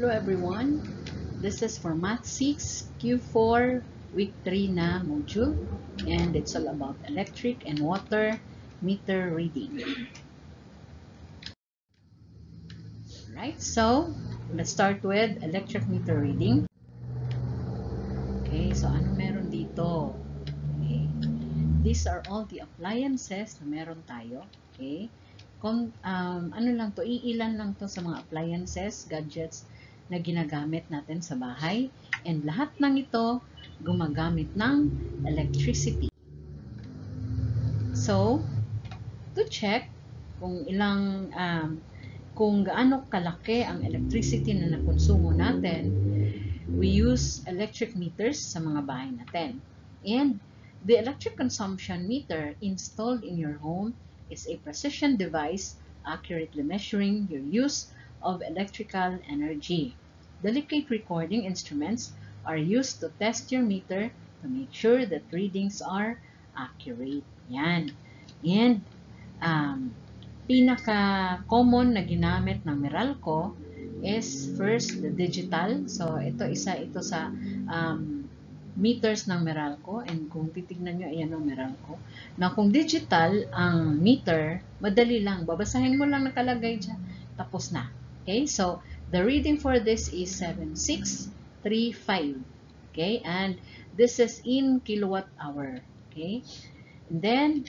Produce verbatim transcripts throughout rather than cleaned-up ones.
Hello everyone, this is for Math six Q four Week three na module, and it's all about electric and water meter reading. Alright, so let's start with electric meter reading. Okay, so ano meron dito? Okay. These are all the appliances na meron tayo. Okay, Kung, um, ano lang to, iilan lang to sa mga appliances, gadgets na ginagamit natin sa bahay, and lahat ng ito gumagamit ng electricity. So, to check kung ilang um, kung gaano kalaki ang electricity na nakonsumo natin, we use electric meters sa mga bahay natin. And the electric consumption meter installed in your home is a precision device accurately measuring your use of electrical energy. Delicate recording instruments are used to test your meter to make sure that readings are accurate. Yan. And um, pinaka-common na ginamit ng Meralco is first the digital. So ito isa ito sa um, meters ng Meralco, and kung titignan nyo, ayan ang Meralco. Na kung digital ang meter, madali lang. Babasahin mo lang nakalagay dyan. Tapos na. Okay, so the reading for this is seven six three five. Okay, and this is in kilowatt hour. Okay, and then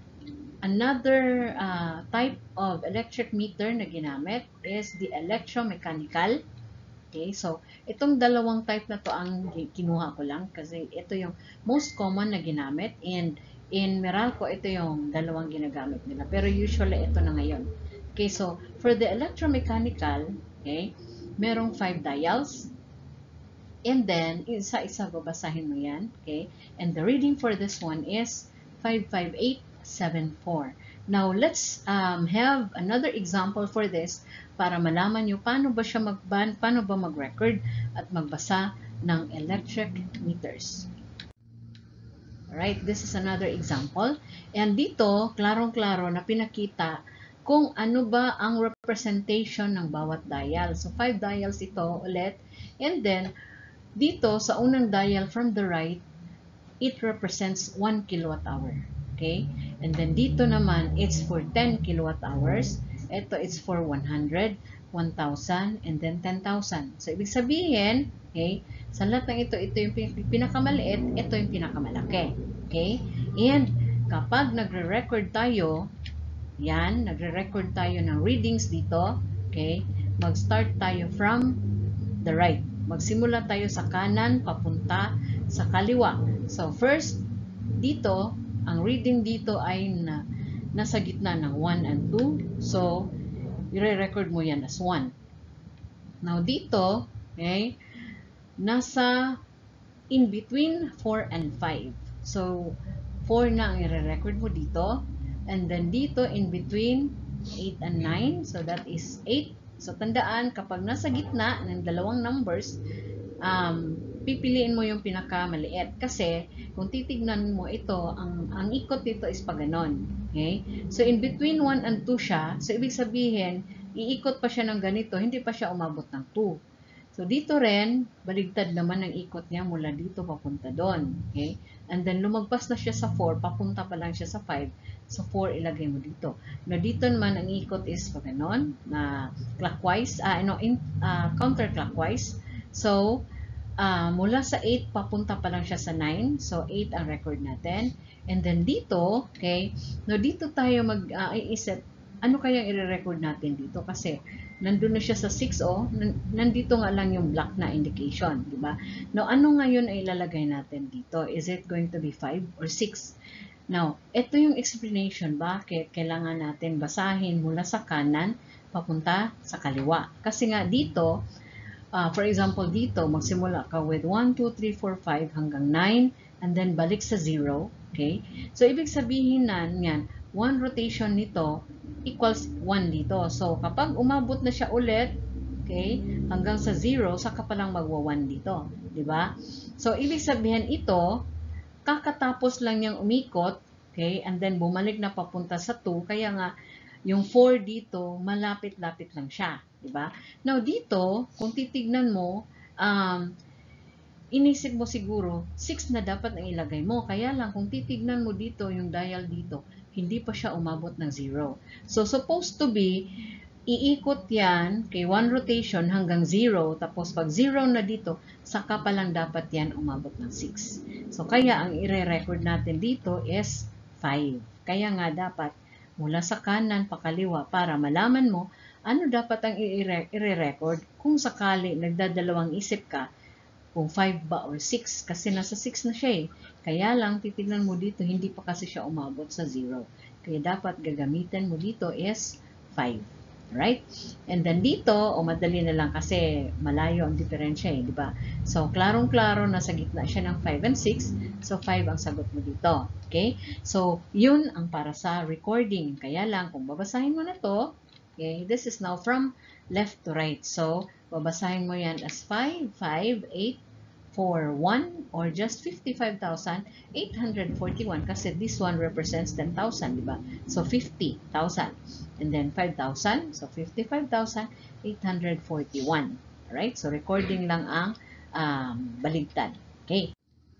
another uh, type of electric meter na ginamit is the electromechanical. Okay, so itong dalawang type na to ang kinuha ko lang kasi ito yung most common na ginamit, and in Meralco ito yung dalawang ginagamit nila, pero usually ito na ngayon. Okay, so for the electromechanical, okay, merong five dials, and then isa-isa babasahin mo yan. Okay, and the reading for this one is five five eight seven four. Now, let's um, have another example for this para malaman nyo paano ba siya magban, paano ba mag-record at magbasa ng electric meters. Alright, this is another example. And dito, klarong-klaro na pinakita kung ano ba ang representation ng bawat dial. So, five dials ito ulit. And then, dito sa unang dial from the right, it represents one kilowatt hour. Okay? And then dito naman, it's for ten kilowatt hours. Ito, it's for one hundred, one thousand, and then ten thousand. So, ibig sabihin, okay, sa lahat ng ito, ito yung pinakamaliit, ito yung pinakamalaki. Okay? And kapag nagre-record tayo, yan, nagre-record tayo ng readings dito, okay, mag-start tayo from the right. Magsimula tayo sa kanan, papunta sa kaliwa. So, first, dito, ang reading dito ay na, nasa gitna ng one and two. So, i-record mo yan as one. Now, dito, okay, nasa in between four and five. So, four na ang i-record mo dito. And then dito, in between eight and nine. So, that is eight. So, tandaan, kapag nasa gitna ng dalawang numbers, um, pipiliin mo yung pinakamaliit. Kasi, kung titignan mo ito, ang, ang ikot dito is pa ganon. Okay? So, in between one and two siya. So, ibig sabihin, iikot pa siya ng ganito, hindi pa siya umabot ng two. So, dito rin, baligtad naman ang ikot niya mula dito papunta doon. Okay? And then, lumagpas na siya sa four, papunta pa lang siya sa five. So, four ilagay mo dito. Na dito naman, ang ikot is pa ganon, na clockwise, uh, no, in, uh, counterclockwise. So, uh, mula sa eight, papunta pa lang siya sa nine. So, eight ang record natin. And then, dito, okay, no, dito tayo mag-iisip, uh, ano kayang i-record natin dito? Kasi, nandun na siya sa six, oh, nandito nga lang yung black na indication, di ba? Now, ano ngayon ay ilalagay natin dito? Is it going to be five or six? Now, ito yung explanation bakit kailangan natin basahin mula sa kanan papunta sa kaliwa. Kasi nga dito, uh, for example dito, magsimula ka with one, two, three, four, five hanggang nine, and then balik sa zero. Okay? So, ibig sabihin na yan, one rotation nito equals one dito. So, kapag umabot na siya ulit, okay, hanggang sa zero, saka pa lang magwa one dito. Diba? So, ibig sabihin ito, kakatapos lang niyang umikot, okay, and then bumalik na papunta sa two, kaya nga, yung four dito, malapit-lapit lang siya. Diba? Now, dito, kung titignan mo, um, inisip mo siguro, six na dapat ang ilagay mo. Kaya lang, kung titignan mo dito, yung dial dito, hindi pa siya umabot ng zero. So, supposed to be, iikot yan kay one rotation hanggang zero. Tapos, pag zero na dito, saka pa lang dapat yan umabot ng six. So, kaya ang i-record natin dito is five. Kaya nga dapat, mula sa kanan pa kaliwa para malaman mo ano dapat ang i-record kung sakali nagdadalawang isip ka kung five ba or six kasi nasa six na siya eh. Kaya lang titignan mo dito hindi pa kasi siya umabot sa zero. Kaya dapat gagamitin mo dito is five. Right? And then dito, o oh, madali na lang kasi malayo ang diferensya eh, di ba? So, klarong-klaro na sa gitna siya ng five and six. So, five ang sagot mo dito. Okay? So, yun ang para sa recording. Kaya lang, kung babasahin mo na to, okay, this is now from left to right. So, babasahin mo yan as five, five, eight, four, one, or just fifty-five thousand eight hundred forty-one kasi this one represents ten thousand, di ba? So, fifty thousand. And then, five thousand. So, fifty-five thousand eight hundred forty-one. Alright? So, recording lang ang um, baligtad. Okay?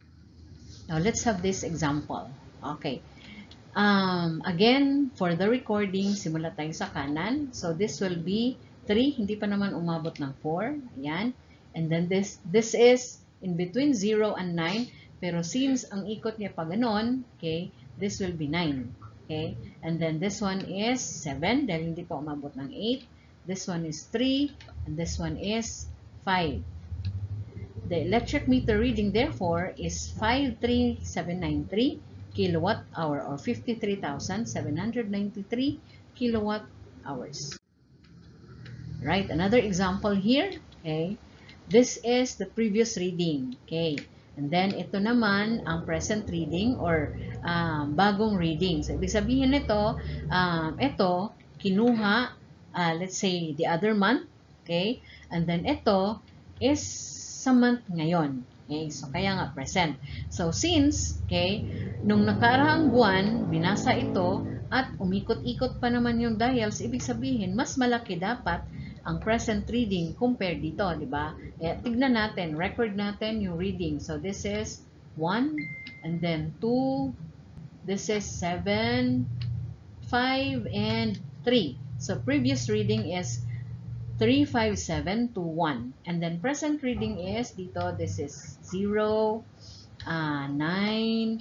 Now, let's have this example. Okay. Um, again, for the recording, simula tayo sa kanan. So, this will be three. Hindi pa naman umabot ng four. Ayan. And then, this this is in between zero and nine. Pero since ang ikot niya pa ganon, okay, this will be nine. Okay. And then, this one is seven. Dahil hindi pa umabot ng eight. This one is three. And this one is five. The electric meter reading, therefore, is five three seven nine three. Kilowatt hour or fifty-three thousand seven hundred ninety-three kilowatt hours. Right, another example here, okay? This is the previous reading, okay? And then ito naman ang present reading or um, bagong reading. So ibig sabihin nito, um, ito kinuha uh, let's say the other month, okay? And then ito is sa month ngayon. Okay, so kaya nga present. So since, okay, nung nakaraang buwan, binasa ito at umikot-ikot pa naman yung dials, ibig sabihin, mas malaki dapat ang present reading compared dito, di ba? Eh, tignan natin, record natin yung reading. So this is one, and then two, this is seven, five, and three. So previous reading is three, five, seven, two, one. And then present reading is dito, this is zero, uh, nine,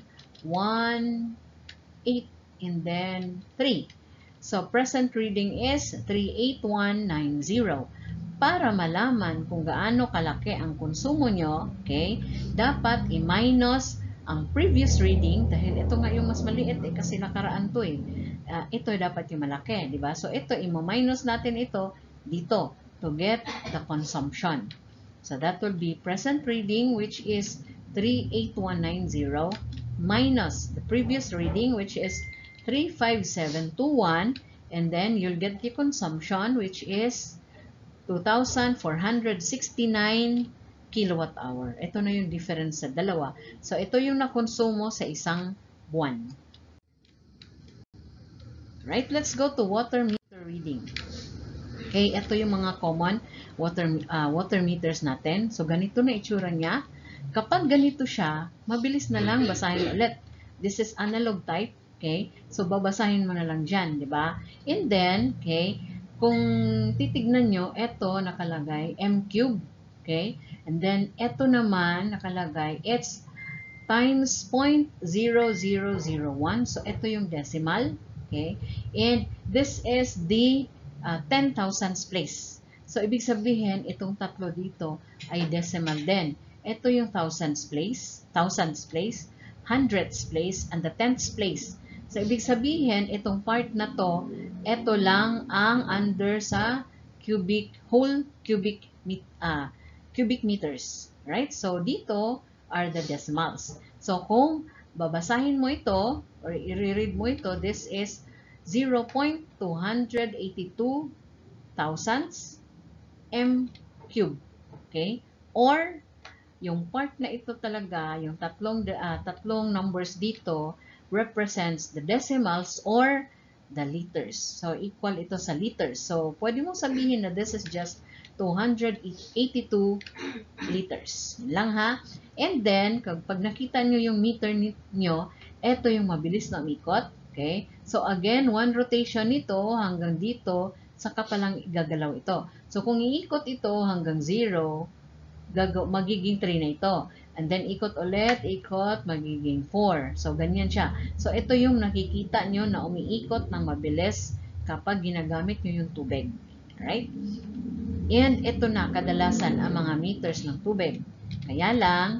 one, eight, and then three. So present reading is three eight one nine zero. Para malaman kung gaano kalaki ang konsumo nyo, okay, dapat i-minus ang previous reading, dahil ito nga yung mas maliit eh, kasi nakaraan to eh. Uh, ito dapat yung malaki, di ba? So ito, i-minus natin ito dito to get the consumption. So that will be present reading, which is three eight one nine zero minus the previous reading, which is three five seven two one, and then you'll get the consumption, which is two thousand four hundred sixty-nine kilowatt hour. Ito na yung difference sa dalawa. So ito yung nakonsumo sa isang buwan. Right, let's go to water meter reading. Okay, ito yung mga common water, uh, water meters natin. So, ganito na itsura niya. Kapag ganito siya, mabilis na lang basahin ulit. This is analog type, okay? So, babasahin mo na lang dyan, di ba? And then, okay, kung titignan nyo, ito nakalagay M cube, okay? And then, ito naman nakalagay, it's times zero point zero zero zero one. So, ito yung decimal, okay? And this is the Uh, ten thousandths place. So, ibig sabihin, itong tatlo dito ay decimal din. Ito yung thousandths place, thousandths place, hundredths place, and the tenths place. So, ibig sabihin, itong part na to, ito lang ang under sa cubic, whole cubic, uh, cubic meters. Right? So, dito are the decimals. So, kung babasahin mo ito, or i-read mo ito, this is zero point two eight two thousandths m cube. Okay? Or, yung part na ito talaga, yung tatlong, uh, tatlong numbers dito, represents the decimals or the liters. So, equal ito sa liters. So, pwede mong sabihin na this is just two hundred eighty-two liters. Yun lang ha. And then, pag nakita nyo yung meter nyo, ito yung mabilis na umikot. Okay? So, again, one rotation nito hanggang dito, saka palang gagalaw ito. So, kung iikot ito hanggang zero, magiging three na ito. And then, ikot ulit, ikot, magiging four. So, ganyan siya. So, ito yung nakikita nyo na umiikot ng mabilis kapag ginagamit nyo yung tubig. Alright? And ito na, kadalasan, ang mga meters ng tubig. Kaya lang,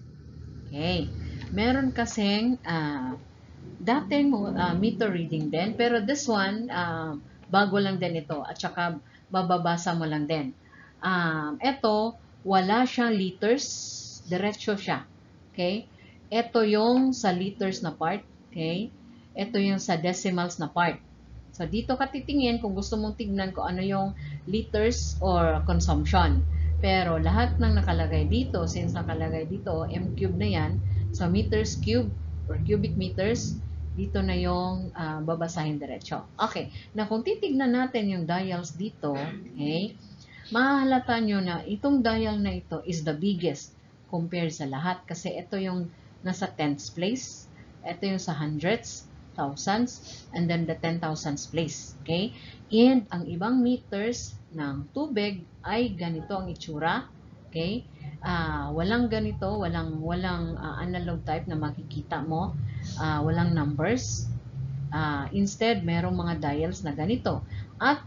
okay, meron kasing uh, dating uh, meter reading din, pero this one, uh, bago lang din ito, at saka bababasa mo lang din. Um, ito, wala siyang liters, diretso siya. Okay? Ito yung sa liters na part. Okay? Ito yung sa decimals na part. So, dito ka titingin kung gusto mong tignan kung ano yung liters or consumption. Pero, lahat ng nakalagay dito, since nakalagay dito, M cube na yan, so meters cube or cubic meters, dito na yung uh, babasahin diretso. Okay. Na kung titignan natin yung dials dito, okay, mahahalata nyo na itong dial na ito is the biggest compared sa lahat. Kasi ito yung nasa tenths place, ito yung sa hundreds, thousands, and then the ten thousands place. Okay? And ang ibang meters ng tubig ay ganito ang itsura. Okay? Uh, walang ganito, walang, walang uh, analog type na makikita mo. Uh, walang numbers. Uh, instead, merong mga dials na ganito. At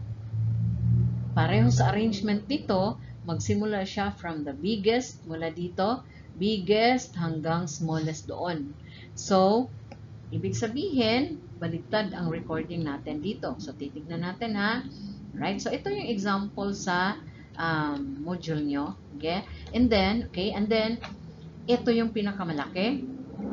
pareho sa arrangement dito, magsimula siya from the biggest, mula dito, biggest hanggang smallest doon. So, ibig sabihin, baliktad ang recording natin dito. So, titignan natin ha. Right? So, ito yung example sa um, module nyo. Okay? And then, okay, and then, ito yung pinakamalaki.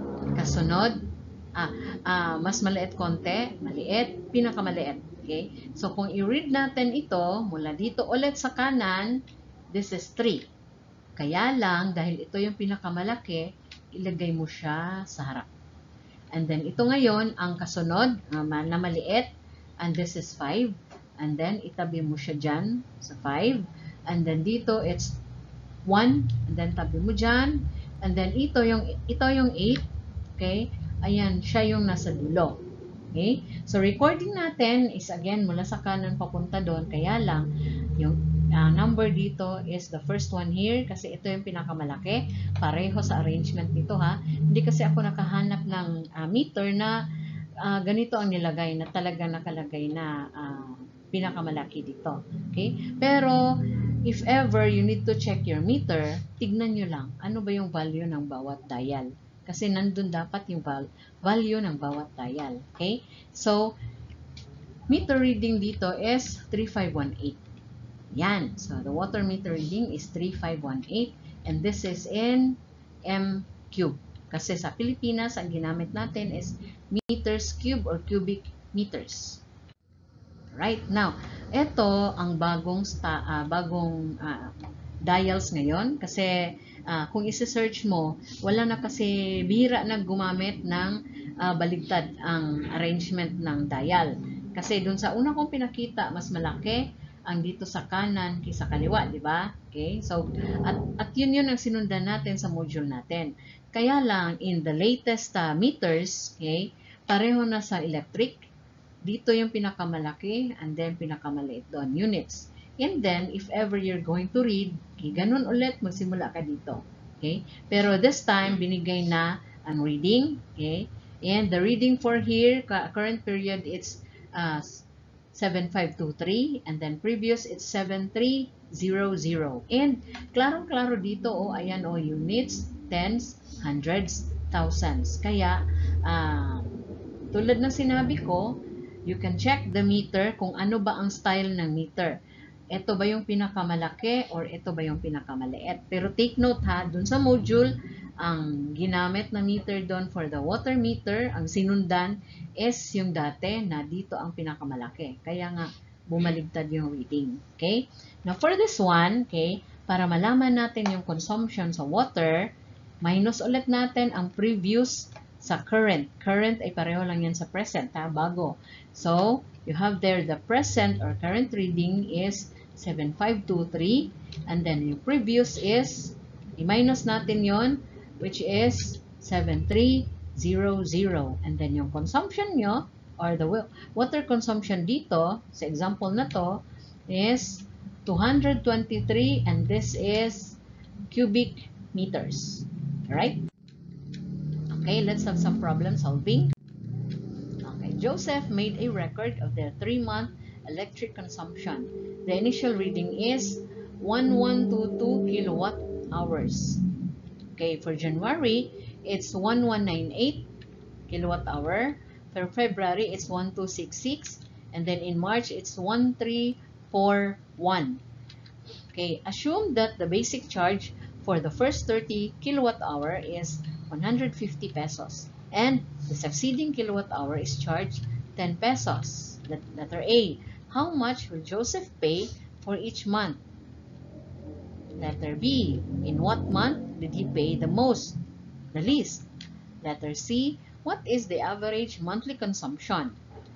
Kasunod, ah, ah, mas maliit konti, maliit, pinakamaliit. Okay? So, kung i-read natin ito, mula dito ulit sa kanan, this is three. Kaya lang, dahil ito yung pinakamalaki, ilagay mo siya sa harap. And then, ito ngayon, ang kasunod, uh, na maliit, and this is five. And then, itabi mo siya dyan sa five. And then, dito, it's one. And then, tabi mo dyan. And then, ito yung, ito yung eight. Okay? Ayan, siya yung nasa dulo. Okay? So, recording natin is again mula sa kanan papunta doon. Kaya lang, yung uh, number dito is the first one here kasi ito yung pinakamalaki. Pareho sa arrangement nito ha. Hindi kasi ako nakahanap ng uh, meter na uh, ganito ang nilagay na talaga nakalagay na uh, pinakamalaki dito. Okay? Pero, if ever you need to check your meter, tignan nyo lang ano ba yung value ng bawat dial. Kasi nandun dapat yung value ng bawat dial. Okay? So, meter reading dito is three five one eight. Yan. So, the water meter reading is three five one eight. And this is in M cube. Kasi sa Pilipinas, ang ginamit natin is meters cube or cubic meters. Right? Now, ito ang bagong, sta, uh, bagong uh, dials ngayon. Kasi, Uh, kung isi-search mo, wala na kasi bihira na gumamit ng uh, baligtad ang arrangement ng dial. Kasi dun sa una kong pinakita, mas malaki ang dito sa kanan kaysa kaliwa, di ba? Okay? So, at, at yun yun ang sinundan natin sa module natin. Kaya lang, in the latest uh, meters, okay, pareho na sa electric, dito yung pinakamalaki and then pinakamaliit doon, units. And then, if ever you're going to read, okay, ganun ulit, magsimula ka dito. Okay? Pero this time, binigay na ang reading. Okay? And the reading for here, current period, it's uh, seven five two three. And then previous, it's seven three zero zero. And klarong-klaro dito, oh, ayan, oh, units, tens, hundreds, thousands. Kaya, uh, tulad ng sinabi ko, you can check the meter kung ano ba ang style ng meter. Ito ba yung pinakamalaki or ito ba yung pinakamaliit? Pero take note ha, dun sa module, ang ginamit na meter doon for the water meter, ang sinundan is yung dati na dito ang pinakamalaki. Kaya nga, bumaligtad yung reading. Okay? Now for this one, okay, para malaman natin yung consumption sa water, minus ulit natin ang previous sa current. Current ay pareho lang yan sa present, ha? Bago. So, you have there the present or current reading is seven five two three. And then yung previous is, i-minus natin yon, which is seven three zero zero. And then yung consumption nyo, or the water consumption dito, sa example na to, is two hundred twenty-three, and this is cubic meters. Alright? Okay, let's have some problem solving. Okay, Joseph made a record of their three-month electric consumption. The initial reading is one thousand one hundred twenty-two kilowatt hours. Okay, for January, it's one thousand one hundred ninety-eight kilowatt hour. For February, it's one thousand two hundred sixty-six. And then in March, it's one thousand three hundred forty-one. Okay, assume that the basic charge for the first thirty kilowatt hour is one hundred fifty pesos. And the succeeding kilowatt hour is charged ten pesos. Letter A. How much will Joseph pay for each month? Letter B. In what month did he pay the most? The least. Letter C. What is the average monthly consumption?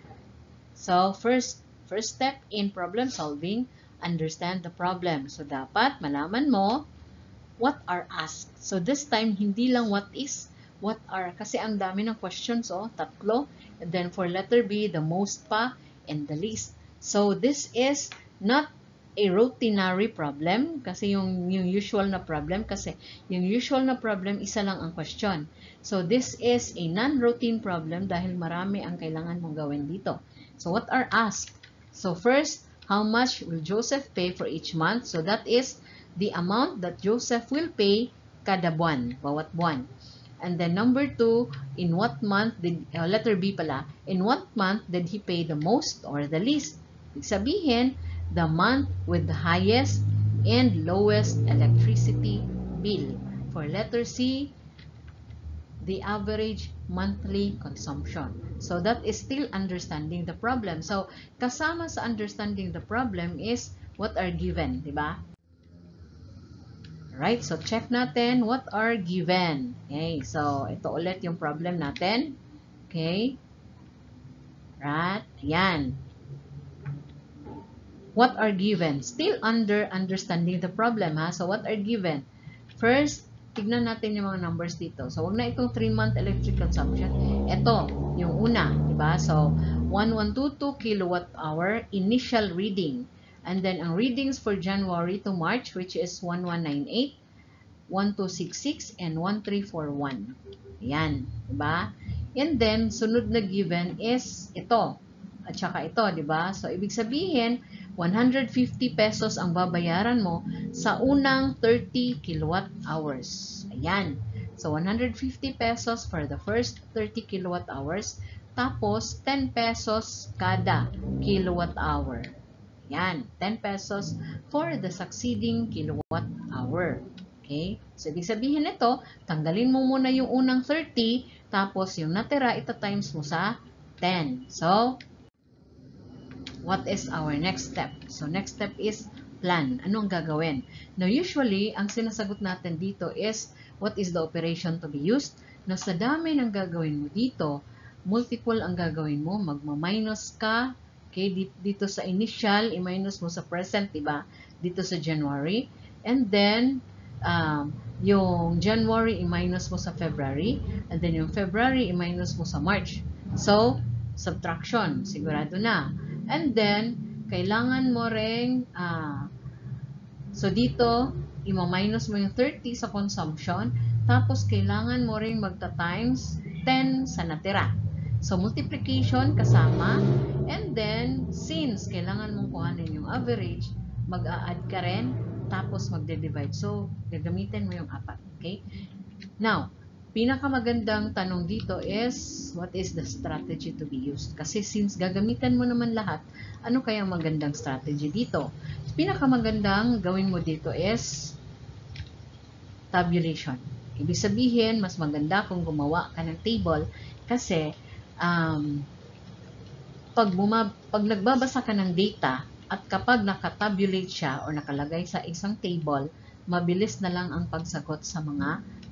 So, first, first step in problem solving, understand the problem. So, dapat malaman mo what are asked. So, this time, hindi lang what is, what are. Kasi ang dami ng questions, oh, tatlo. And then, for letter B, the most pa, and the least. So, this is not a routinary problem. Kasi yung, yung usual na problem. Kasi yung usual na problem, isa lang ang question. So, this is a non-routine problem dahil marami ang kailangan mong gawin dito. So, what are asked? So, first, how much will Joseph pay for each month? So, that is the amount that Joseph will pay kada buwan, bawat buwan. And then number two, in what month did, uh, letter B pala, in what month did he pay the most or the least? Ibig sabihin, the month with the highest and lowest electricity bill. For letter C, the average monthly consumption. So that is still understanding the problem. So kasama sa understanding the problem is what are given, di ba? Right, so check natin what are given. Okay, so ito ulit yung problem natin. Okay. Right, yan. What are given? Still under understanding the problem, ha? So what are given? First, tignan natin yung mga numbers dito. So wag na itong three-month electric consumption. Ito, yung una, di ba? So one thousand one hundred twenty-two kilowatt hour initial reading. And then, ang readings for January to March, which is one thousand one hundred ninety-eight, one thousand two hundred sixty-six, and one thousand three hundred forty-one. Ayan, diba? And then, sunod na given is ito. At saka ito, diba? So, ibig sabihin, one hundred fifty pesos ang babayaran mo sa unang thirty kilowatt hours. Ayan. So, one hundred fifty pesos for the first thirty kilowatt hours. Tapos, ten pesos kada kilowatt hour. Yan, ten pesos for the succeeding kilowatt hour. Okay? So, ibig sabihin nito, tanggalin mo muna yung unang thirty, tapos yung natira, ita times mo sa ten. So, what is our next step? So, next step is plan. Ano ang gagawin? Now, usually, ang sinasagot natin dito is, what is the operation to be used? Now, sa dami ng gagawin mo dito, multiple ang gagawin mo, magma-minus ka. Okay, dito sa initial, i-minus mo sa present, diba? Dito sa January. And then, um, yung January, i-minus mo sa February. And then, yung February, i-minus mo sa March. So, subtraction. Sigurado na. And then, kailangan mo ring, uh, so dito, i-minus mo yung thirty sa consumption. Tapos, kailangan mo ring magta-times ten sa natira. So, multiplication kasama. And then, since kailangan mong kuhanin yung average, mag-a-add ka rin, tapos magde-divide. So, gagamitin mo yung apat. Okay? Now, pinakamagandang tanong dito is, what is the strategy to be used? Kasi since gagamitan mo naman lahat, ano kayang magandang strategy dito? Pinakamagandang gawin mo dito is tabulation. Ibig sabihin, mas maganda kung gumawa ka ng table kasi Um, pag, bumab pag nagbabasa ka ng data at kapag nakatabulate siya or nakalagay sa isang table, mabilis na lang ang pagsagot sa mga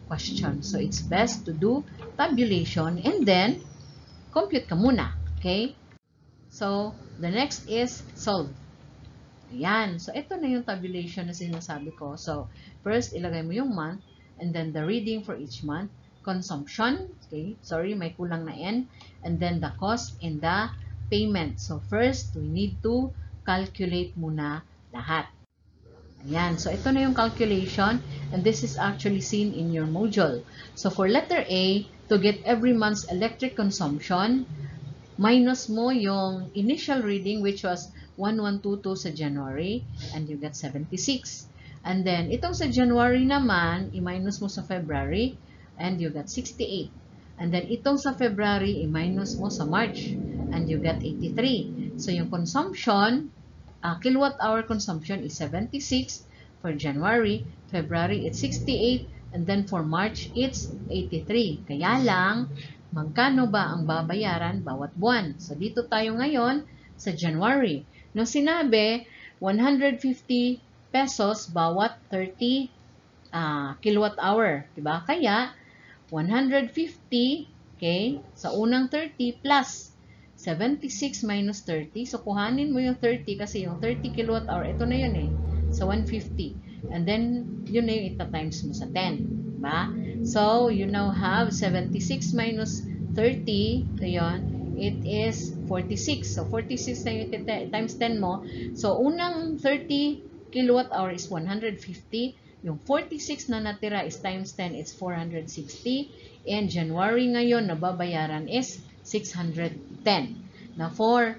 question. So, it's best to do tabulation and then compute ka muna. Okay? So, the next is solve. Ayan. So, ito na yung tabulation na sinasabi ko. So, first, ilagay mo yung month and then the reading for each month. Consumption. Okay? Sorry, may kulang na N. And then the cost and the payment. So, first, we need to calculate muna lahat. Ayan. So, ito na yung calculation and this is actually seen in your module. So, for letter A, to get every month's electric consumption, minus mo yung initial reading which was one one two two sa January and you get seventy-six. And then, itong sa January naman, i-minus mo sa February and you get sixty-eight. And then, itong sa February, i-minus mo sa March and you get eighty-three. So, yung consumption, uh, kilowatt hour consumption is seventy-six for January, February it's sixty-eight, and then for March it's eighty-three. Kaya lang, magkano ba ang babayaran bawat buwan? So, dito tayo ngayon sa January. Nung sinabi, one hundred fifty pesos bawat thirty uh, kilowatt hour. Diba? Kaya, one hundred fifty, okay, sa unang thirty plus seventy-six minus thirty. So, kuhanin mo yung thirty kasi yung thirty kilowatt hour, ito na yun eh, sa one hundred fifty. And then, yun na yung ita-times mo sa ten. Diba? So, you now have seventy-six minus thirty, so yun, it is forty-six. So, forty-six na yung times ten mo. So, unang thirty kilowatt hour is one hundred fifty. Yung forty-six na natira is times ten, it's four hundred sixty. And January ngayon, nababayaran is six hundred ten. Now, for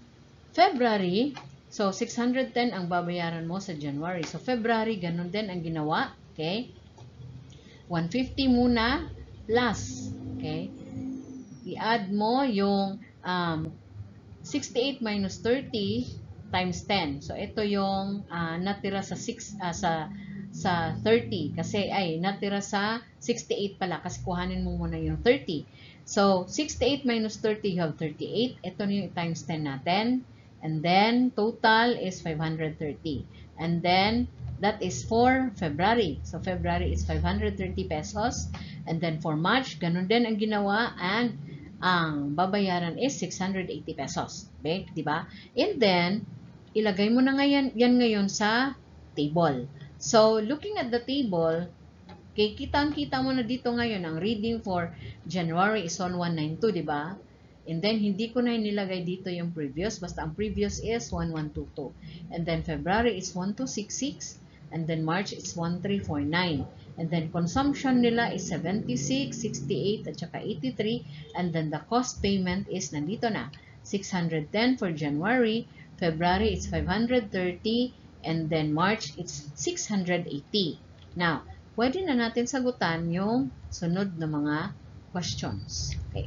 February, so six hundred ten ang babayaran mo sa January. So, February, ganun din ang ginawa. Okay? one hundred fifty muna plus. Okay? I-add mo yung um, sixty-eight minus thirty times ten. So, ito yung uh, natira sa six, uh, sa sa thirty. Kasi, ay, natira sa sixty-eight pala. Kasi kuhanin mo muna yung thirty. So, sixty-eight minus thirty, you have thirty-eight. Ito na yung times ten natin. And then, total is five hundred thirty. And then, that is for February. So, February is five hundred thirty pesos. And then, for March, ganun din ang ginawa. And, ang babayaran is six hundred eighty pesos. Okay? Diba? And then, ilagay mo na ngayon, yan ngayon sa table. So, looking at the table, okay, kitang-kita mo na dito ngayon, ang reading for January is one one nine two, diba? And then, hindi ko na inilagay dito yung previous. Basta ang previous is one one two two. And then, February is one two six six. And then, March is one three four nine. And then, consumption nila is seventy-six, sixty-eight, at saka eighty-three. And then, the cost payment is nandito na. six hundred ten for January. February, it's five hundred thirty. And then, March, it's six hundred eighty. Now, pwede na natin sagutan yung sunod na mga questions. Okay.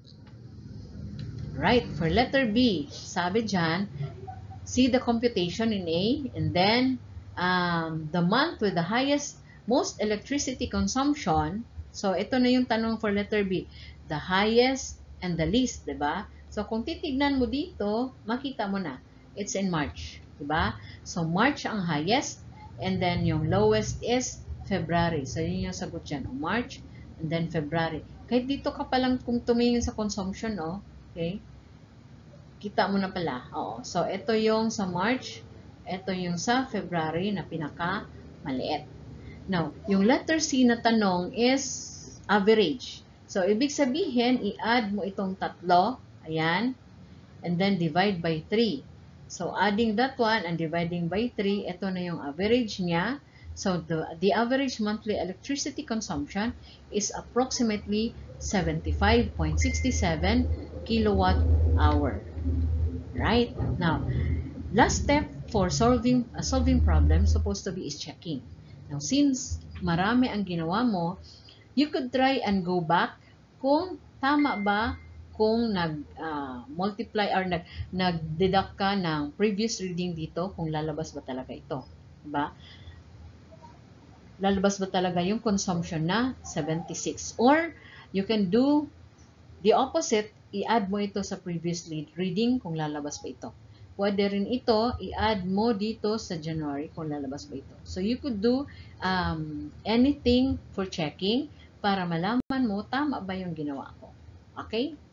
Right. For letter B, sabi dyan, see the computation in A. And then, um, the month with the highest most electricity consumption. So, ito na yung tanong for letter B. The highest and the least, diba? So, kung titignan mo dito, makita mo na. It's in March, diba? So, March ang highest. And then, yung lowest is February. So, yun yung sagot dyan. March and then February. Kahit dito ka palang kung tumingin sa consumption, oh. Okay? Kita mo na pala. Oo. So, ito yung sa March. Ito yung sa February na pinaka maliit. Now, yung letter C na tanong is average. So, ibig sabihin, i-add mo itong tatlo. Ayan. And then, divide by three. So, adding that one and dividing by three, ito na yung average niya. So, the, the average monthly electricity consumption is approximately seventy-five point six seven kilowatt hour. Right? Now, last step for solving a solving problem supposed to be is checking. Now, since marami ang ginawa mo, you could try and go back kung tama ba kung nag-multiply uh, or nag, nag-deduct ka ng previous reading dito, kung lalabas ba talaga ito. Diba? Lalabas ba talaga yung consumption na seventy-six? Or, you can do the opposite, i-add mo ito sa previous reading kung lalabas ba ito. pwede rin ito i-add mo dito sa January kung lalabas ba ito. So you could do um, anything for checking para malaman mo tama ba yung ginawa ko. Okay?